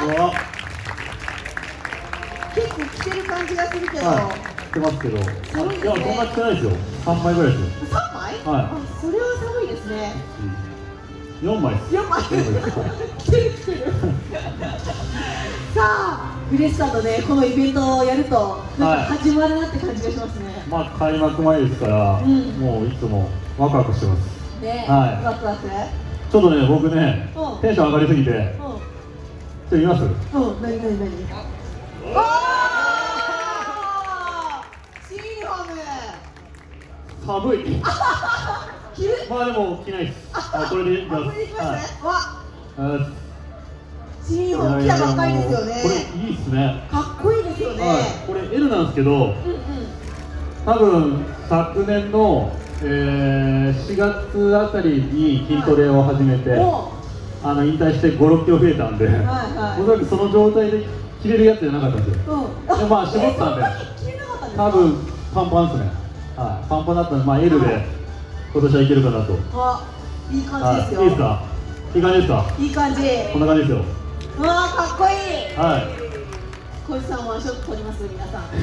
結構着てる感じがするけど。 着てますけど。いや、そんな着てないですよ。3枚ぐらいですよ。 3枚？ はい。 それは寒いですね。 4枚です。 4枚。着てる。さあ、嬉しさとね、このイベントをやると、なんか始まるなって感じがしますね。 まあ、開幕前ですから、もういつもワクワクしてます。 ね、ワクワク。 ちょっとね、僕ね、テンション上がりすぎて、ちょっと言います？ 何？新ユニフォーム。 寒い。 着る？ まあでも着ないです。これでいきます。 新ユニフォーム着たばっかりですよね。 これいいですね。 かっこいいですよね。 これ L なんですけど、多分昨年の4月あたりに筋トレを始めて、引退して5、6キロ増えたんで、おそらくその状態で着れるやつじゃなかったんですよ。で、まあ絞ったんで、多分パンパンですね。パンパンだったんで、まあ L で今年はいけるかなと。 いい感じですよ。 いいですか？いい感じですか？ いい感じ。 こんな感じですよ。 うわー、かっこいい。 はい。 小石さんはショット取ります、皆さん。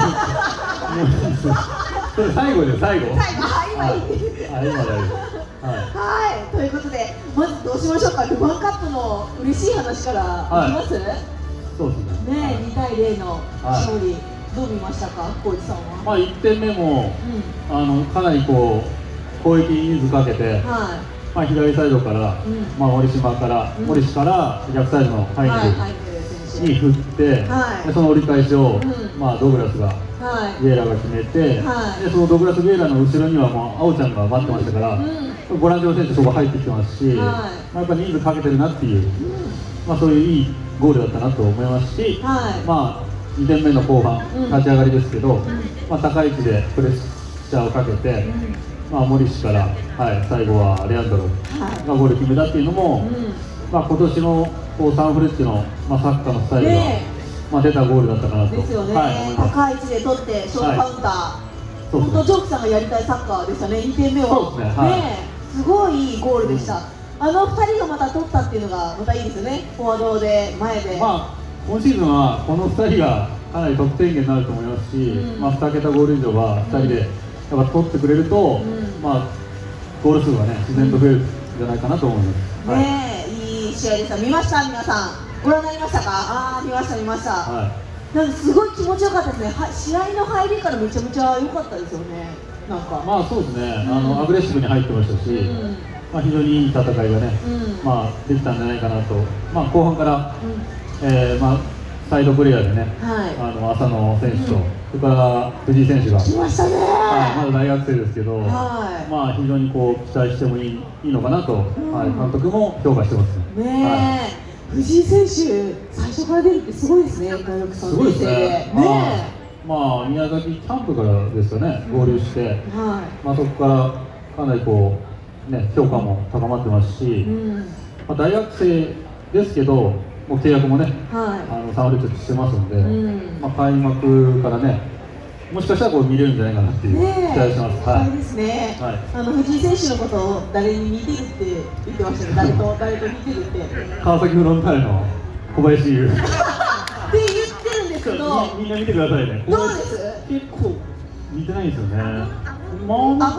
それ最後です、最後。 今いい。 今大丈夫。 はい、ということで、まずどうしましょうか。ルヴァンカップの嬉しい話からいきます？ そうですね。 ね、2対0の勝利、どう見ましたか、小石さんは。 まあ1点目もかなりこう攻撃に人数かけて、まあ左サイドから、まあ森西から逆サイドのハイネルに振って、その折り返しをまあドグラスがビエラが決めて、でそのドグラス・ビエラの後ろにはもう青ちゃんが待ってましたから、ボランチの選手そこ入ってきてますし、まあやっぱ人数かけてるなっていう、まあそういういいゴールだったなと思いますし、まあ2点目の後半立ち上がりですけど、まあ高い位置でプレッシャーをかけて、まあ森西から、最後はレアンドロがゴール決めたっていうのも、まあ今年のサンフレッチェのサッカーのスタイルが、まあ出たゴールだったかなと。 ですよね。高い位置で取ってショートカウンター。本当ジョークさんがやりたいサッカーでしたね。2点目は。 そうですね。 すごいいいゴールでした。あの2人がまた取ったっていうのがまたいいですよね。フォワードで前で。 まあ今シーズンはこの2人がかなり得点源になると思いますし、まあ2桁ゴール以上は2人でやっぱ取ってくれると、まあゴール数がね自然と増えるんじゃないかなと思います。 ねえ、いい試合でした。見ました、皆さん。ご覧になりましたか？見ました。なんかすごい気持ちよかったですね。試合の入りからめちゃめちゃ良かったですよね。なんか。まあそうですね。アグレッシブに入ってましたし、まあ非常にいい戦いがね、まあできたんじゃないかなと。まあ後半からまあサイドプレーヤーでね、浅野選手と、それから藤井選手が来ましたね。 まだ大学生ですけど、まあ非常にこう期待してもいいのかなと、監督も評価してますね。藤井選手、最初から出るってすごいですね、大学3年生で。 まあ宮崎キャンプからですかね、合流して、まあそこからかなりこうね評価も高まってますし、まあ大学生ですけど、もう契約もね、サンフレッチェしてますので、まあ開幕からね、もしかしたらこう見れるんじゃないかなっていう期待してます。 そうですね。藤井選手のことを誰に似てるって言ってましたね。誰と似てるって。 川崎フロンターレの小林優。って言ってるんですけど。 みんな見てくださいね。 どうです？ 結構似てないんですよね。 ま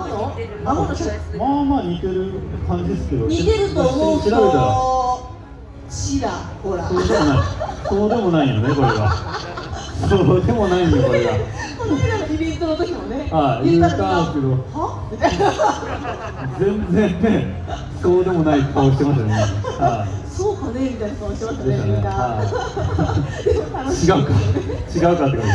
あまあ似てる感じですけど。 似てると思うと。ちらほら。 そうでもないよねこれが。そうでもないんだよこれが。 この間のイベントの時もね。 言ったんですけど。全然ね、そうでもない顔してましたね。 そうかねみたいな顔してましたねみんな。 違うかって感じです。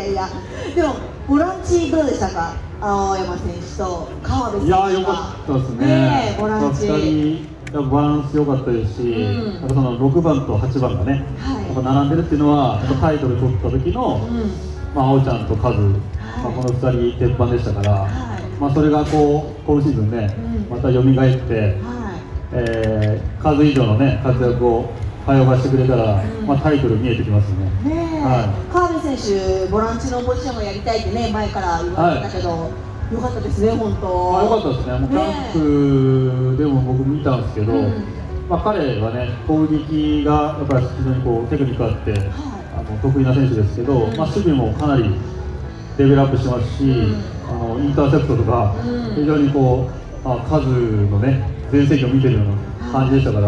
いや。でもボランチどうでしたか？青山選手と川辺選手。 いや良かったですね。 ボランチ。 バランス良かったですし、その6番と8番がね、並んでるっていうのはタイトル取った時の青ちゃんとカズ、この2人鉄板でしたから、それがこう今シーズンねまた蘇って、カズ以上のね活躍を通わしてくれたら、タイトル見えてきますね。 川辺選手ボランチのポジションをやりたいってね前から言われてたけど。良かったですね、本当。 良かったですね。キャンプでも僕見たんですけど、 彼はね、攻撃がやっぱり非常にこうテクニックあって、得意な選手ですけど、守備もかなりレベルアップしてますし、インターセプトとか、非常にこう数のね、全盛期を見てるような感じでしたから、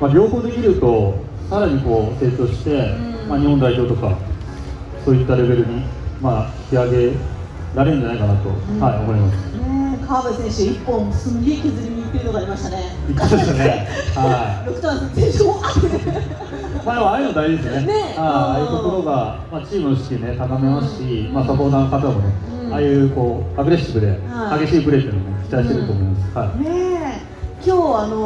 両方できると、さらにこう成長して、日本代表とか、そういったレベルに、引き上げられるんじゃないかなと、思います。 川辺選手、1本すんげえ削りにいってるのがありましたね。 いったですね。 六谷選手もああいうの大事ですね。ああいうところが、チームの士気ね、高めますし、サポーターの方もね、ああいうこうアグレッシブで激しいプレーっていうのを期待してると思います。 今日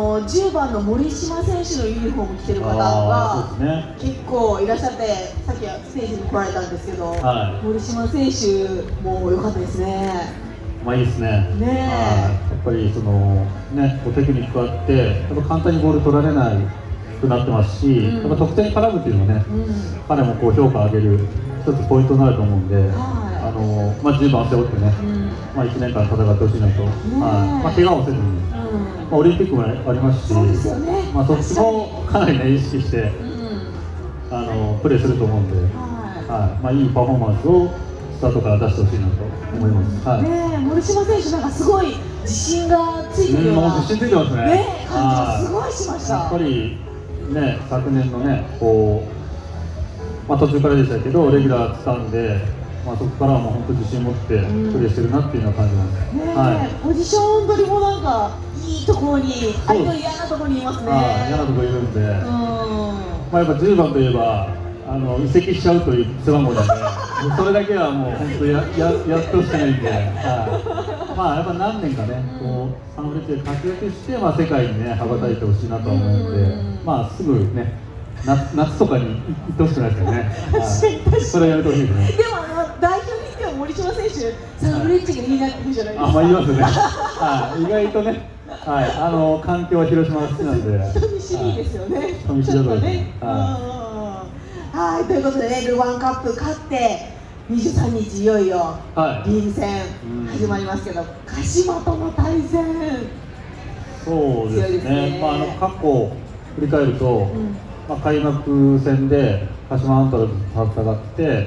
10番の森島選手のユニフォーム着てる方が結構いらっしゃって、さっきステージに来られたんですけど、森島選手も良かったですね。 いいですね。やっぱりそのね、テクニックあって、やっぱ簡単にボール取られないくなってますし、やっぱ得点に絡むっていうのはね、彼もこう評価を上げる一つポイントになると思うんで、10番背負ってね、1年間戦ってほしいなと、怪我をせずに、オリンピックもありますし、そっちもかなりね、意識してプレーすると思うんで、いいパフォーマンスをスタートから出してほしいなと思います。 森島選手なんかすごい自信がついてるような自信ついてますね。 感じがすごいしました。 やっぱりね、昨年のね、こう途中からでしたけどレギュラー掴んで、そこからはもう本当自信持ってプレーしてるなっていうのは感じます。 ポジション取りもなんかいいところに、相手の嫌なところにいますね。 嫌なところいるんで、やっぱ10番といえば移籍しちゃうという背番号なんで、それだけはもう本当やってほしくないんで、やっぱ何年かね、こうサンフレッチェで活躍して、世界にね羽ばたいてほしいなと思うので、すぐね夏とかに行ってほしくないですよね。それやめてほしいですね。 でも代表に行っては森島選手、サンフレッチェがいいなって言うじゃないですか。 言いますね。意外とね、環境は広島が好きなんで。 人見知りですよね。 人見知りだと思います。 ということでね、ルヴァンカップ勝って23日いよいよリーグ戦始まりますけど、鹿島との対戦、 そうですね。過去振り返ると、開幕戦で鹿島アントラーズと戦って、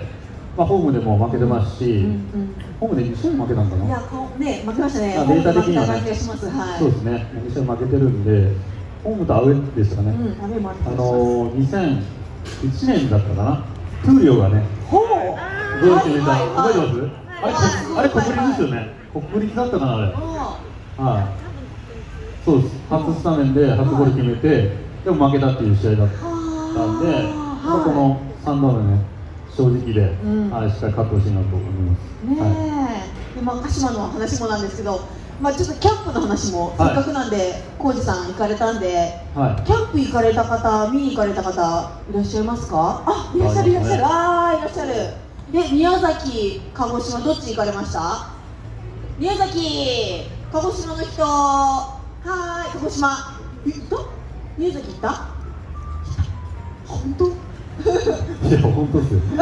ホームでも負けてますし、ホームで2試合負けたんかな。 負けましたね。 データ的にはね、そうですね。2試合負けてるんで、ホームとアウェーでしたかね。2001年だったかな、トゥーリオがね、ゴール決めた、覚えてます？あれ国立ですよね。国立だったかな、あれ。そうです。初スタメンで初ゴール決めて、でも負けたっていう試合だったんで、この3度目ね、正直で、しっかり勝ってほしいなと思います。 鹿島の話もなんですけど、ちょっとキャンプの話もせっかくなんで、浩二さん行かれたんで、キャンプ行かれた方、見に行かれた方いらっしゃいますか？いらっしゃる、いらっしゃる、いらっしゃる。で、宮崎、鹿児島、どっち行かれました？宮崎、鹿児島の人、鹿児島、行った？宮崎行った？本当？ いや、本当ですよ。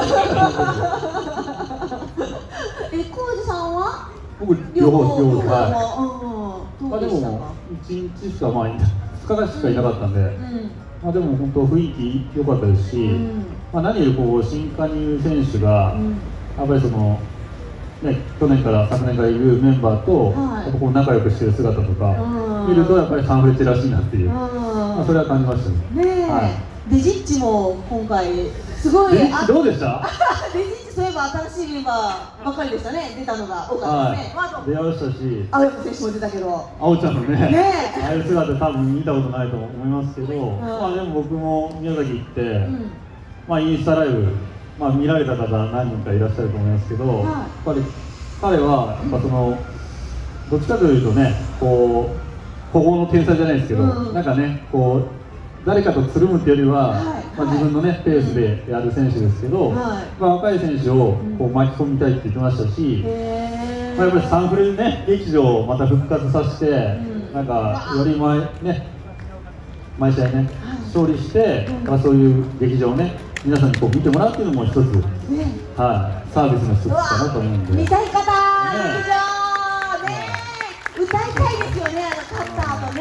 浩二さんは？ 僕、両方。でも、1日しか、2日しかいなかったんで、でも本当、雰囲気良かったですし、何よりこう新加入選手が、やっぱりその、去年から昨年からいるメンバーと、やっぱこう仲良くしてる姿とか、見ると、やっぱりサンフレッチェらしいなっていう、それは感じましたね。 デジッチも今回、すごい。 どうでした？ デジッチそういえば新しいメンバーばっかりでしたね、出たのが多かったですね。 出ましたし、 青山選手も出たけど、 青ちゃんのね、ああいう姿多分見たことないと思いますけど、でも僕も宮崎行って、インスタライブ、見られた方何人かいらっしゃると思いますけど、やっぱり彼はやっぱそのどっちかというとね、こう古豪の天才じゃないですけど、なんかね、こう誰かとつるむっていうよりは、自分のねペースでやる選手ですけど、若い選手をこう巻き込みたいって言ってましたし、やっぱりサンフレね劇場をまた復活させて、なんかより毎試合ね勝利して、そういう劇場をね皆さんにこう見てもらうっていうのも一つ、サービスの一つかなと思うんで。 見たい方、劇場ね、歌いたいですよね、勝った後ね。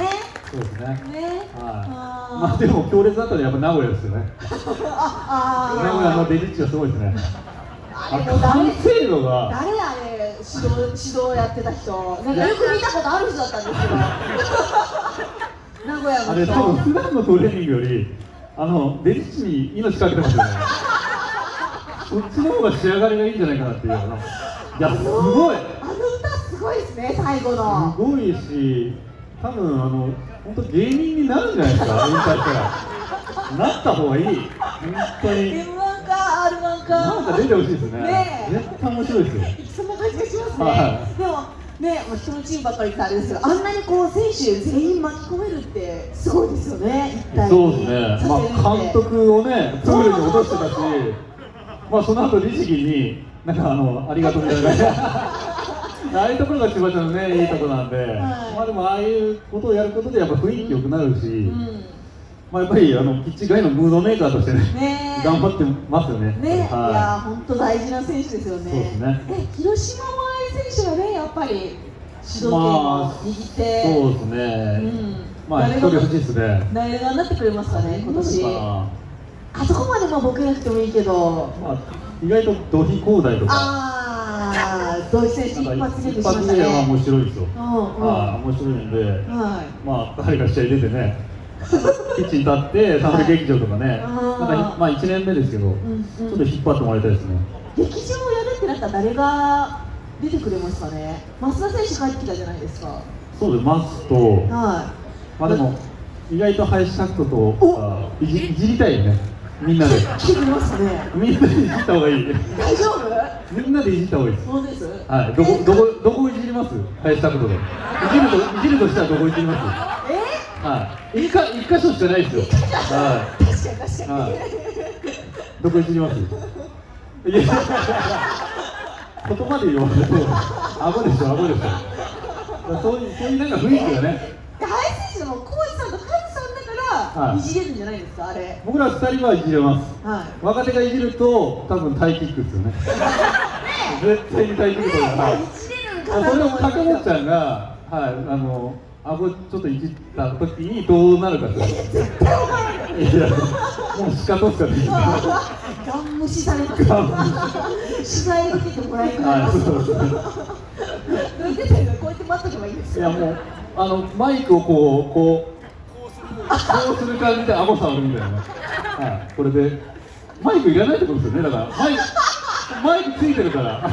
そうですね。 ね。 まあでも強烈だったのはやっぱ名古屋ですよね。名古屋のデリッチがすごいですね。完成度が。 誰あれ指導やってた人。なんかよく見たことある人だったんですけど。名古屋の人。 あれ多分普段のトレーニングよりデリッチに命かけてますよね。そっちの方が仕上がりがいいんじゃないかなっていう。いやすごい。 歌すごいですね最後の。 すごいし、多分本当芸人になるんじゃないですか。引退したらなった方がいい。本当に。 M1 か R1 か。 なんか出てほしいですね。絶対面白いですよ。 そんな感じがしますね。でもね、人のチームばっかりってあれですけど、あんなにこう選手全員巻き込めるってすごいですよね。一体そうですね。まあ監督をねプールに落としてたし、まあその後律儀になんかありがとうみたいな。ああいうところが千葉ちゃんのねいいところなんで、まあでもああいうことをやることでやっぱ雰囲気良くなるし、まあやっぱりピッチ外のムードメーカーとしてね頑張ってますよね。 いや本当大事な選手ですよね。 そうですね。 広島もああいう選手がねやっぱり主導権を握って、 そうですね。まあ一人欲しいですね。 誰がなってくれますかね今年。あそこまでボケなくてもいいけど、 意外と土肥広大とか。 土井選手一発目でしましたね。 一発目は面白いですよ。面白いんで、まあ彼が試合出てね、キッチン立ってサンフレ劇場とかね、なんかまあ1年目ですけど、ちょっと引っ張ってもらいたいですね。 劇場をやるってなったら誰が出てくれますかね。増田選手帰ってきたじゃないですか。 そうです、マスと、まあでも意外と林拓人といじりたいよね。みんなで。 来てくれますね。 みんなでいじった方がいい。 大丈夫？ みんなでいじった方がいいです。 そうです。 はい。どこいじります？林拓人で。いじるとしたらどこいじります？はい。一箇所しかないですよ。はい。 確かに。 どこいじります？いや。言葉で言われて顎でしょ。そういうなんか雰囲気がね。 林選手も浩二さんとカズさんだからいじれるんじゃないですかあれ。 僕ら2人はいじれます。若手がいじると多分タイキックですよね。絶対にタイキックとか。それを掛本ちゃんが顎ちょっといじった時にどうなるかって。 絶対わからない。 いやもうシカトスカでいい。 ガン無視されます。取材受けてもらえない。どうやってこうやって待っとけばいいんですか。 いやもうマイクをこうする感じで顎触るみたいな。これでマイクいらないってことですよね。だからマイクついてるから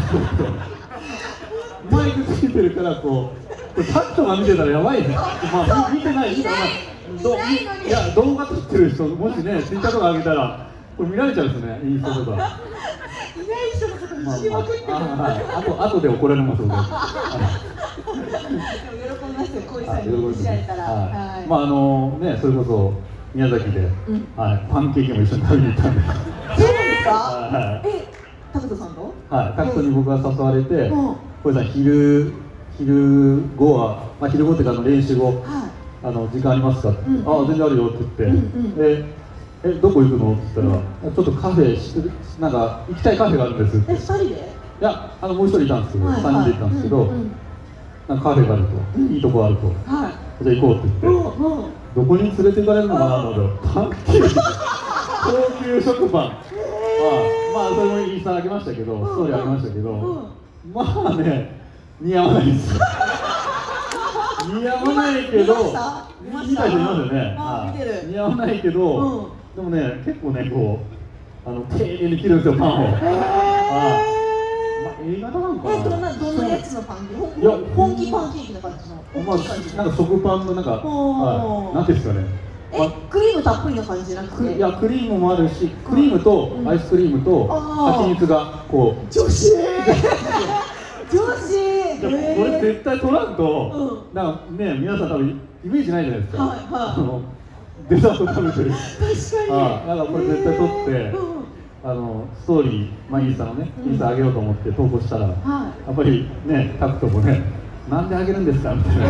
マイクついてるからこれタクトが見てたらやばいね。まあ見てない人は、いや動画撮ってる人もしねツイッターとか上げたらこれ見られちゃうんですね、インスタとか。いない人のこといじりまくってる。 後で怒られますので。 喜びますよ、浩二さんにいじられたら。 まあね、それこそ宮崎でパンケーキも一緒に食べに行ったんで。 そうですか？タクトさんと？ タクトに僕が誘われて、浩二さん昼後は昼後っていうか練習後時間ありますか？ああ全然あるよって言って。どこ行くのって言ったら、ちょっとカフェなんか行きたいカフェがあるんですって。 2人で？いやもう一人いたんですけど、3人で行ったんですけど、なんかカフェがあると、いいとこあると、じゃあ行こうって言って、どこに連れて行かれるのかなと思ってパンケーキ、高級食パン、まあそれもインスタあげましたけど、ストーリーあげましたけど、まあね似合わないですよ。似合わないけど、見た人いますよね。似合わないけど、でもね、結構ね、こう丁寧に切るんですよ、パンを。映画なんかな。 どんなやつのパンケーキ？本気パンケーキな感じの。 なんか食パンのなんか、なんていうんですかね。 クリームたっぷりな感じじゃなくて？ いや、クリームもあるし、クリームとアイスクリームと蜂蜜がこう。 女子。 これ絶対取らんと、なんかね、皆さん多分イメージないじゃないですか。デザート食べてる。 確かに。 なんかこれ絶対取って、ストーリー、インスタのね、インスタ上げようと思って投稿したら、やっぱりね、タクトもね、なんであげるんですかみたいな。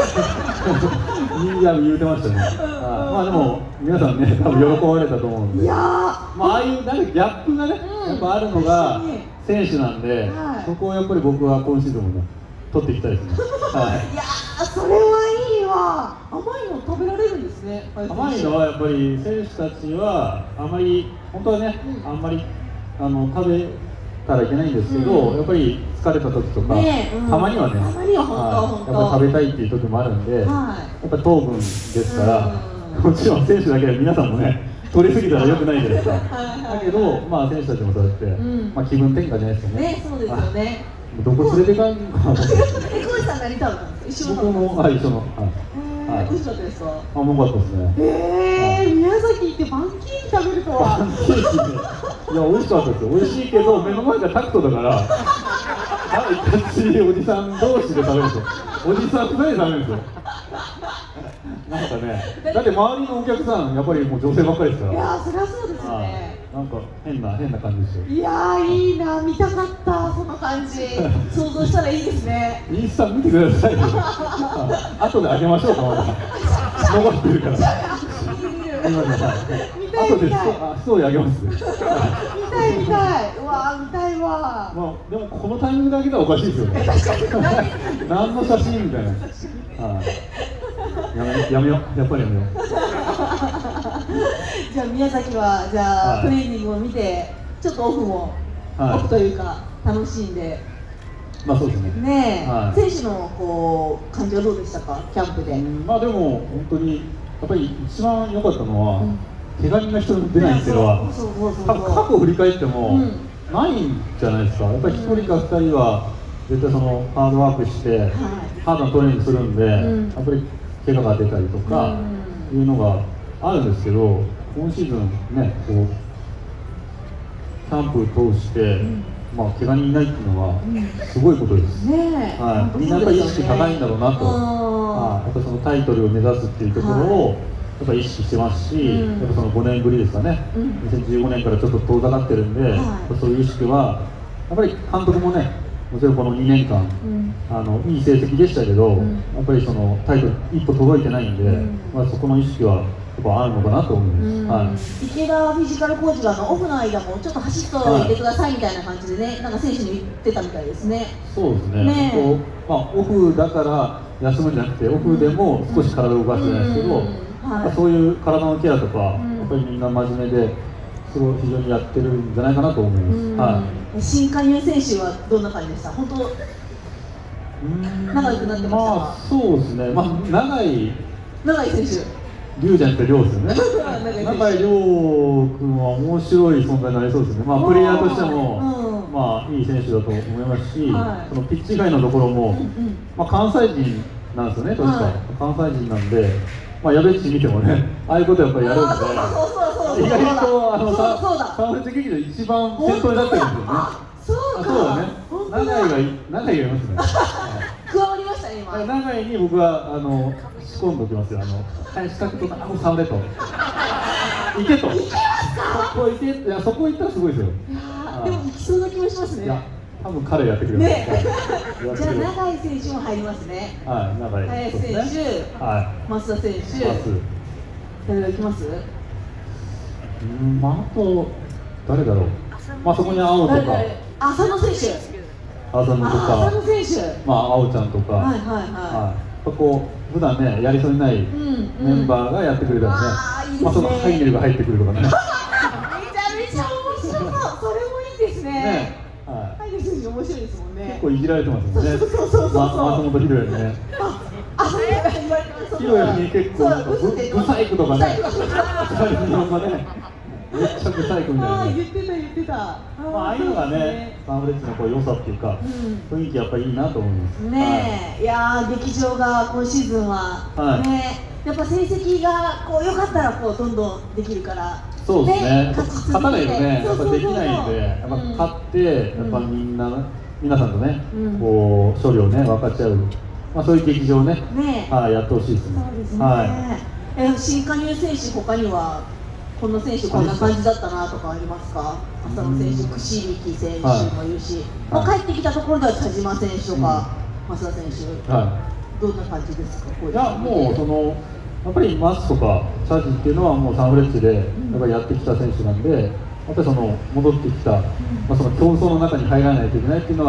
言うてましたね。まあでも、皆さんね、多分喜ばれたと思うんで。ああいうなんかギャップがね、やっぱあるのが選手なんで、そこをやっぱり僕は今シーズンもね、取っていきたいですね。 いやー、それはいいわ。 は甘いの食べられるんですね。 甘いのはやっぱり選手たちはあまり本当はね、あんまり食べたらいけないんですけど、やっぱり疲れた時とか、たまにはね、やっぱり食べたいっていう時もあるんで、やっぱり糖分ですから、もちろん選手だけで皆さんもね取りすぎたら良くないじゃないですか。だけど、まあ選手たちもそうやって、まあ気分転換じゃないですかね。 ね、そうですよね。 どこ連れてかんのかな。 小路さん何食べたんですか？ 僕も一緒の。 美味しかったですか？ うまかったですね。 宮崎行ってパンケーキ食べるとは。 パンケーキね。いや美味しかったですよ。美味しいけど目の前がタクトだから、いかついおじさん同士で食べるんですよ。おじさん2人で食べるんですよ。なんかね、だって周りのお客さんやっぱりもう女性ばっかりですから。 いやそりゃそうですよね。 なんか変な感じですよ。 いやいいな、見たかったその感じ。想像したらいいですね。 インスタ見てくださいよ。後であげましょうかまだ。残ってるから。後でストーリーあげます。見たい。うわ見たいわ。 まあでもこのタイミングだけではおかしいですよね。何の写真みたいな。やめよう、やっぱりやめよう。 じゃあ宮崎はじゃあトレーニングを見てちょっとオフというか楽しんで。 まあそうですね。 ねえ、選手のこう感じはどうでしたか、キャンプで。 まあでも本当にやっぱり一番良かったのは怪我人が一人出ないっていうのは過去を振り返ってもないんじゃないですか。やっぱり一人か二人は絶対そのハードワークしてハードなトレーニングするんで、やっぱり怪我が出たりとかいうのがあるんですけど、今シーズンねこうキャンプを通して、まあ怪我人いないっていうのはすごいことです。みんなやっぱり意識高いんだろうなと、やっぱそのタイトルを目指すっていうところをやっぱり意識してますし、やっぱその5年ぶりですかね、2015年からちょっと遠ざかってるんで、そういう意識はやっぱり監督もね、もちろんこの2年間、いい成績でしたけど、やっぱりそのタイトル一歩届いてないんで、まあそこの意識はやっぱあるのかなと思います。 池田フィジカルコーチがオフの間もちょっと走っといてくださいみたいな感じでね、なんか選手に言ってたみたいですね。 そうですね。まあオフだから休むんじゃなくて、オフでも少し体を動かすじゃないですけど、そういう体のケアとかやっぱりみんな真面目で、それを非常にやってるんじゃないかなと思います。 新加入選手はどんな感じでした？本当仲良くなってましたか？ まあそうですね。まあ長井選手。 龍じゃなくて龍ですよね。永井龍君は面白い存在になりそうですね。まあプレイヤーとしてもまあいい選手だと思いますし、そのピッチ以外のところもまあ関西人なんですよね。確か関西人なんで、まあやべっち見てもね、ああいうことやっぱりやるんで、意外とサンフレッチェ劇場一番先頭になってるんですよね。そうだね。永井がいますね。 加わりましたね今。 永井に僕は仕込んでおきますよ。サンフレット。行けと。そこ行ったらすごいですよ。 でも行きそうな気もしますね。 いや、多分彼やってくれます。 じゃあ永井選手も入りますね。 永井林選手、増田選手、誰が行きます？ まああと誰だろう。まあそこに青とか。 浅野選手。 浅野選手。 まあ青ちゃんとか。こう普段ねやりそうにないメンバーがやってくれたらね、まあそのハイネルが入ってくるとかね。めちゃめちゃ面白そう。それもいいですね。ハイネル選手面白いですもんね。 結構いじられてますもんね。松本ひろやにね。ひろやに結構なんかブサイクとかね。日本語ね。めっちゃブサイクみたいな。 言ってた。 まあああいうのがね、サンフレッチェのこう良さっていうか、雰囲気やっぱりいいなと思います。 ねえ、いや劇場が今シーズンはね、やっぱ成績がこう良かったらこうどんどんできるから。 そうですね。勝たないとね、やっぱできないんで、やっぱ勝ってやっぱ皆さんとね、こう勝利をね分かち合う、まあそういう劇場をね、やってほしいですね。 そうですね。新加入選手他にはこの選手こんな感じだったなとかありますか？浅野選手、櫛引選手もいるし、帰ってきたところでは田島選手とか増田選手、どんな感じですか？ いやもうやっぱりマスとかチャージっていうのはもうサンフレッチェでやっぱりやってきた選手なんで、やっぱりその戻ってきた、その競争の中に入らないといけないっていうのは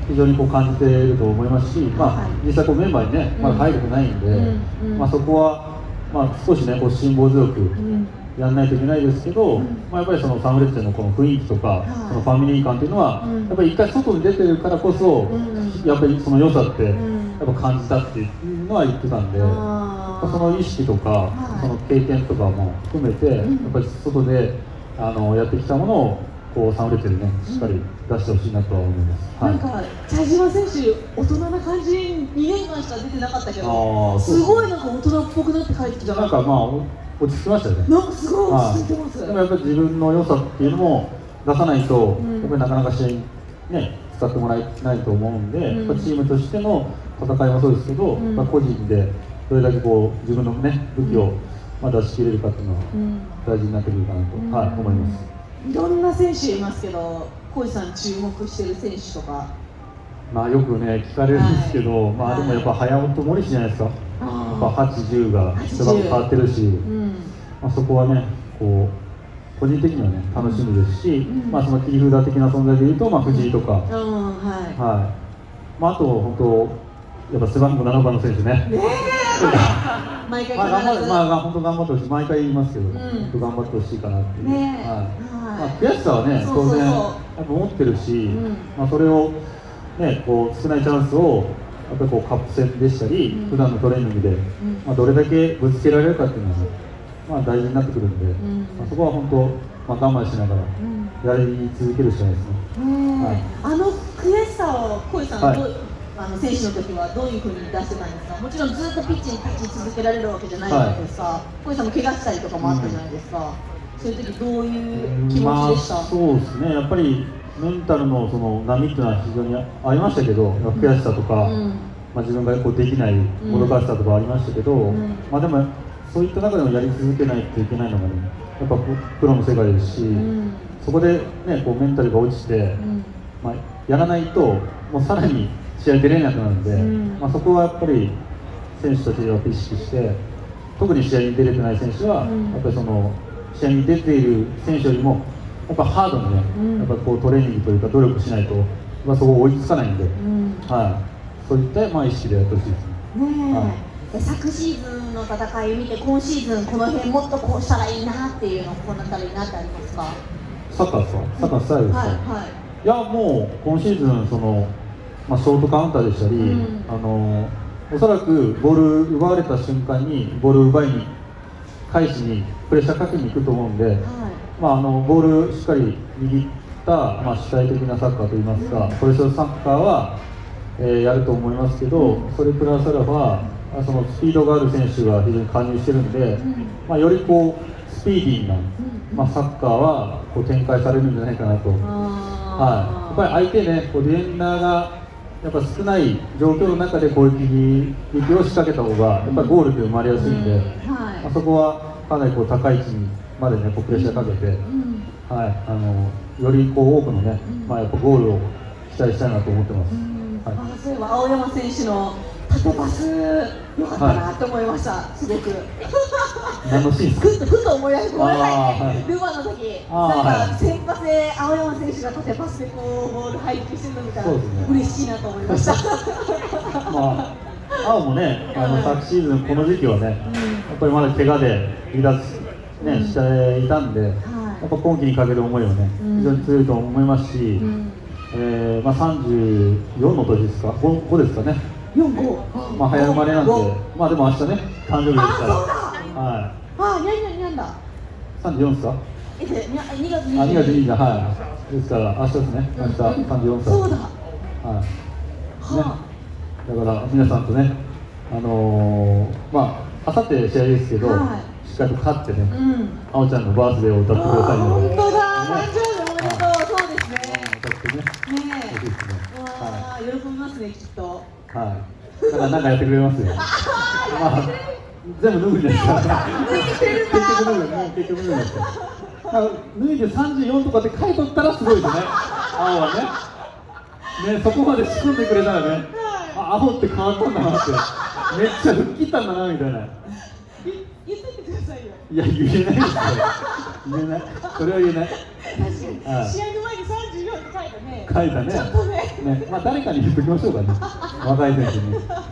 非常にこう感じていると思いますし、実際こうメンバーにね、まだ入れてないんで、そこは、少しね、こう辛抱強くやらないといけないですけど、やっぱりそのサンフレッチェのこの雰囲気とか、そのファミリー感というのは、やっぱり一回外に出てるからこそ、やっぱりその良さって、やっぱ感じたっていうのは言ってたんで、その意識とか、その経験とかも含めて、やっぱり外でやってきたものを、こうサンフレッチェでね、しっかり出してほしいなとは思います。 なんか茶島選手、大人な感じ、2年間しか出てなかったけど、すごいなんか大人っぽくなって帰ってきた。 なんか落ち着きましたよね。 なんかすごい落ち着いてます。 でもやっぱり自分の良さっていうのも出さないと、やっぱりなかなか試合にね、使ってもらえないと思うんで、やっぱチームとしての戦いもそうですけど、個人でどれだけこう自分のね、武器を出し切れるかっていうのは大事になってくるかなと、思います。 いろんな選手いますけど、浩司さん注目してる選手とか。 よくね、聞かれるんですけど、でもやっぱ早尾と森氏じゃないですか。やっぱ8、10が人が変わってるし、そこはね、こう個人的にはね、楽しみですし、その切り札的な存在でいうと、藤井とか、あと本当、やっぱ背番号7番の選手ね。 毎回本当頑張ってほしい、毎回言いますけど、本当頑張ってほしいかなっていう。悔しさはね、当然やっぱ持ってるし、それをね、こう少ないチャンスをやっぱりこうカップ戦でしたり、普段のトレーニングでどれだけぶつけられるかっていうのは大事になってくるんで、そこは本当我慢しながらやり続けるしかないですね。 あの悔しさを浩司さん、選手の時はどういうふうに出してたんですか。もちろんずっとピッチに立ち続けられるわけじゃないじゃないですか。浩司さんも怪我したりとかもあったじゃないですか。そういう時どういう気持ちでした。 そうですね、やっぱりメンタルのその波っていうのは非常にありましたけど、悔しさとか、自分がこうできないもどかしさとかありましたけど、でもそういった中でもやり続けないといけないのがね、やっぱプロの世界ですし、そこでね、こうメンタルが落ちて、やらないともうさらに試合出れなくなるんで、そこはやっぱり選手たちは意識して、特に試合に出れてない選手は、やっぱりその試合に出ている選手よりもやっぱハードにね、やっぱこうトレーニングというか努力しないと、そこ追いつかないんで、そういった意識でやってほしいですね。 昨シーズンの戦いを見て、今シーズンこの辺もっとこうしたらいいなっていうの、こうなったらいいなってありますか。 サッカーですか。サッカースタイルですか。いや、もう今シーズンそのショートカウンターでしたり、おそらくボール奪われた瞬間にボール奪いに返しにプレッシャーかけに行くと思うんで、ボールしっかり握った、主体的なサッカーといいますか、ポジションサッカーは、やると思いますけど、それプラスアルファ、そのスピードがある選手が非常に加入してるんで、よりこうスピーディーな、サッカーはこう展開されるんじゃないかなと。やっぱり相手ね、こうディフェンダーがやっぱ少ない状況の中で攻撃を仕掛けた方がやっぱりゴールって生まれやすいんで、そこはかなりこう高い位置にまでね、こうプレッシャーかけて、よりこう多くのね、やっぱゴールを期待したいなと思ってます。 そういえば青山選手の縦パス良かったなと思いました。すごく。 何のシーンですか。 ふと思い出して、ごめんなさいね。ルヴァの時、なんか先発で青山選手が縦パスでこうボール配球してるの見たら嬉しいなと思いました。 青もね、昨シーズンこの時期はね、やっぱりまだ怪我で離脱ねしていたんで、やっぱ今季にかける思いはね非常に強いと思いますし、34の年ですか、5ですかね。早生まれなんで、でも明日ね、誕生日ですから。 にゃんだ。 34ですか。 2月 20日。ですから、明日ですね。明日34歳。 そうだ。 だから、皆さんとね、あさって試合ですけど、しっかりと勝ってね、あおちゃんのバースデーを歌ってくださいので。 本当だ。誕生日おめでとう。そうですね。 歌ってね。 喜びますね、きっと。 だからなんかやってくれますよ。全部脱ぐんですから。結局脱ぐんですから。脱いで34とかって書いとったらすごいですね。青はね。そこまで仕込んでくれたらね、青って変わったんだなって、めっちゃ吹っ切ったんだなみたいな。 言っててくださいよ。 いや、言えないですよ。言えない。それは言えない。 確かに。試合の前に34って書いたね。 書いたね。まあ誰かに言っておきましょうかね。若い選手に。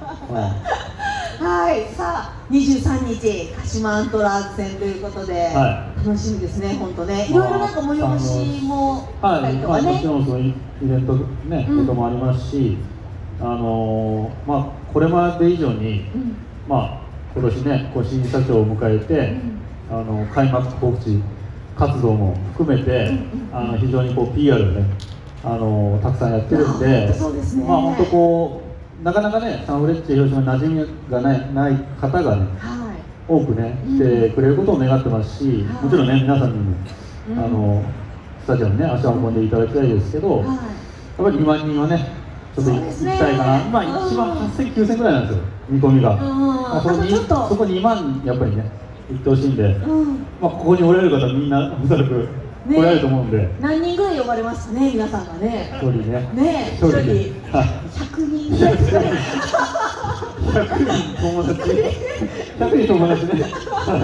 はい、さあ23日鹿島アントラーズ戦ということで、楽しみですね、本当ね。いろいろなんか催しもあったりとかね。 もちろんそのイベントねこともありますし、まあこれまで以上にまあ今年ね新社長を迎えて開幕告知活動も含めて非常にPR をねたくさんやってるんで、まあ本当こうなかなかね、サンフレッチェ広島に馴染みがない方がね、多くね、来てくれることを願ってますし、もちろんね、皆さんにも、スタジアムにね、足を運んでいただきたいですけど、やっぱり2万人はね、ちょっと行きたいかな、今、1万8000、9000ぐらいなんですよ、見込みが。そこ2万、やっぱりね、行ってほしいんで、まあここにおられる方、みんな、おそらく。来られると思うんで、 何人ぐらい呼ばれますかね、皆さんがね。 1人ね。 1人100人ぐらい。 100人友達。100人友達ね。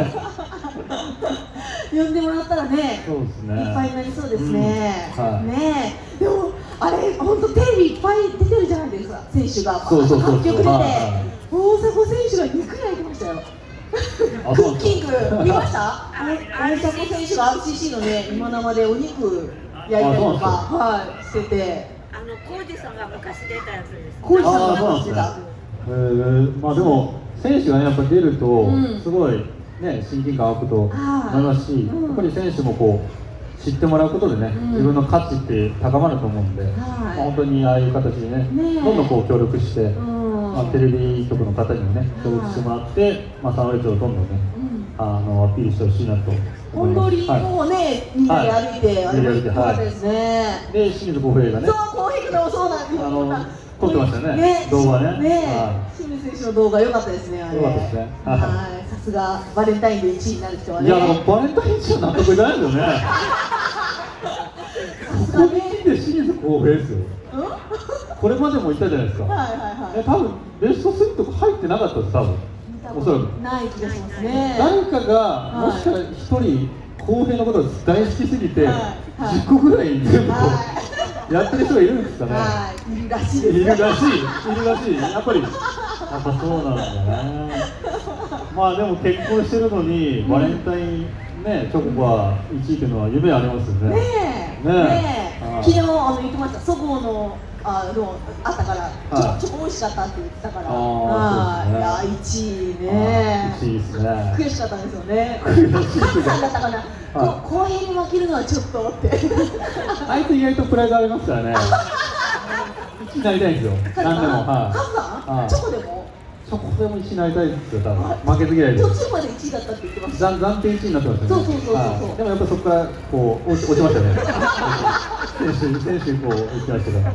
呼んでもらったらね、 そうですね。 いっぱいになりそうですね。ねえ、でもあれ本当テレビいっぱい出てるじゃないですか、選手が。楽曲出て、大迫選手が肉焼いてましたよ。クッキング見ました？大迫選手が RCC のね今生でお肉焼いたりとかしてて、 浩二さんが昔出たやつです。 浩二さんが昔出た。 まあでも選手がねやっぱ出るとすごいね親近感湧くと思いますし、やっぱり選手もこう知ってもらうことでね自分の価値って高まると思うんで、本当にああいう形でねどんどんこう協力して。テレビ局の方にもね協力してもらって、サンフレッチェをどんどんねアピールしてほしいなと本通りもねみんなで歩いてあれも良かったですね。 で清水浩平がね、 そう浩平君もそうなんですよ。 撮ってましたね動画ね。 清水選手の動画良かったですね。 良かったですね。 さすがバレンタインで1位になる人はね。 いやバレンタイン1位は納得いかないですよね。ここに来て清水浩平ですよ。これまでもいたじゃないですか。多分ベスト3とか入ってなかったです、多分。おそらく。 ない気がしますね。 誰かがもしかしたら一人浩平のことが大好きすぎて10個ぐらい全部やってる人がいるんですかね。 いるらしいです。 いるらしい。やっぱそうなんだね。まあでも結婚してるのにバレンタインねチョコが1位っていうのは夢ありますよね。 昨日言ってました。祖母のあったからチョコ美味しかったって言ってたから。いや1位ね。 1位ですね。 悔しかったんですよね。神さんだったかな。公平に負けるのはちょっとって。 あいつ意外とプライドありますからね。1位になりたいんですよ。何でも。 神さん？チョコでも？ チョコでも1位になりたいですよ、多分。負けず嫌いで。 途中まで1位だったって言ってました。 暫定1位になってましたね。 そう。 でもやっぱそこからこう落ちましたね。選手こう言ってましたから。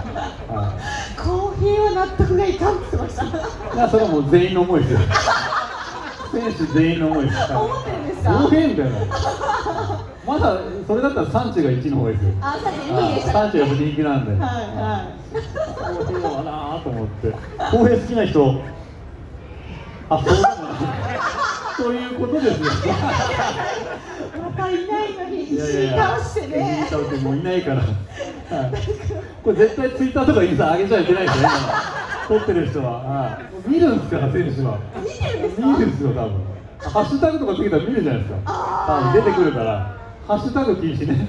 公平は納得がいかんって言ってました。 いやそれはもう全員の思いですよ。選手全員の思いです。 思ってるんですか？ 公平みたいな。まだそれだったら産地が1位の方がいいですよ。産地が人気なんで。公平はなと思って。公平好きな人。そうでもない。ということですよ。 またいないのに一時倒してね。 もういないから。これ絶対ツイッターとかインスタ上げちゃいけないですよね。撮ってる人は。見るんですから選手は。 見てるんですか？ 見るんですよ多分。ハッシュタグとかつけたら見るじゃないですか。出てくるから。ハッシュタグ禁止ね。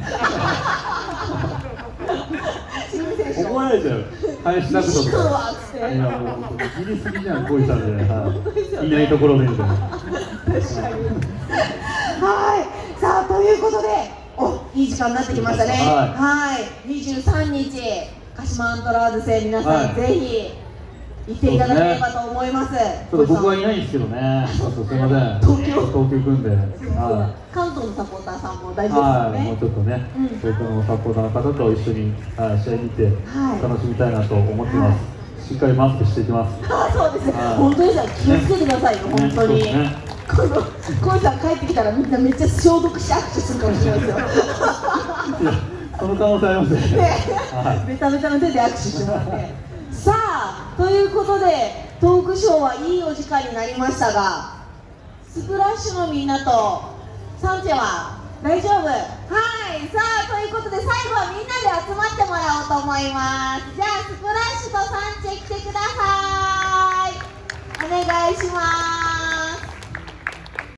怒られちゃう。ハッシュタグとか。いやもう切りすぎじゃん、こいさんで。いないところでみたいな。 確かに。さあということで、いい時間になってきましたね。23日鹿島アントラーズ戦皆さんぜひ行っていただければと思います。 僕はいないんですけどね。すみません。東京組んで。 関東のサポーターさんも大丈夫ですね。 もうちょっとね、東京のサポーターの方と一緒に試合見て楽しみたいなと思ってます。しっかりマスクしていきます。 そうですね。本当ですよ。気をつけてくださいよ。本当に。コイさん帰ってきたらみんなめっちゃ消毒して握手するかもしれないですよ。 その可能性ありますね。 ベタベタの手で握手してもらって。さあということでトークショーはいいお時間になりましたが、スプラッシュのみんなとサンチェは大丈夫？ はいさあということで最後はみんなで集まってもらおうと思います。じゃあスプラッシュとサンチェ来てください。お願いします。